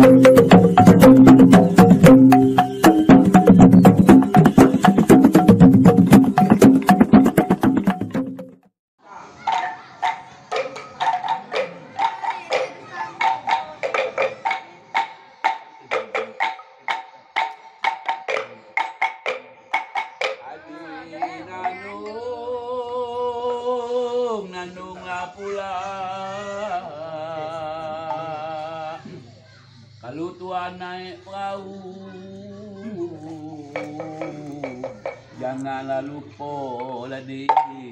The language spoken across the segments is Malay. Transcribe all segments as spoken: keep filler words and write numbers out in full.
Nanung pula kalau tuan naik perahu janganlah lupa ladi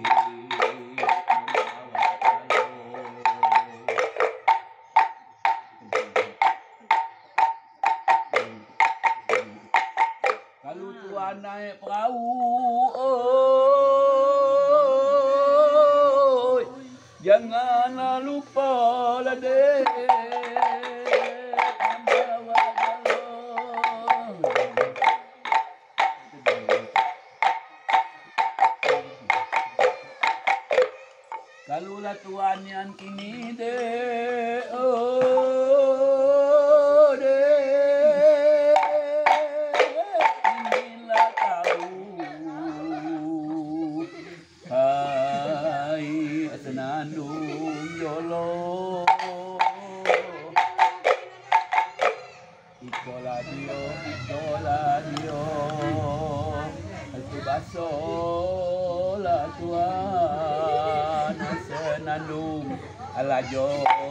kalau tuan naik perahu janganlah lupa lah dek membawa galon. Kalulah tuan yang kini dek oh dek inginlah tahu hai senandung yolo ikola dio ikola dio itu baso la tuan senandung ala jo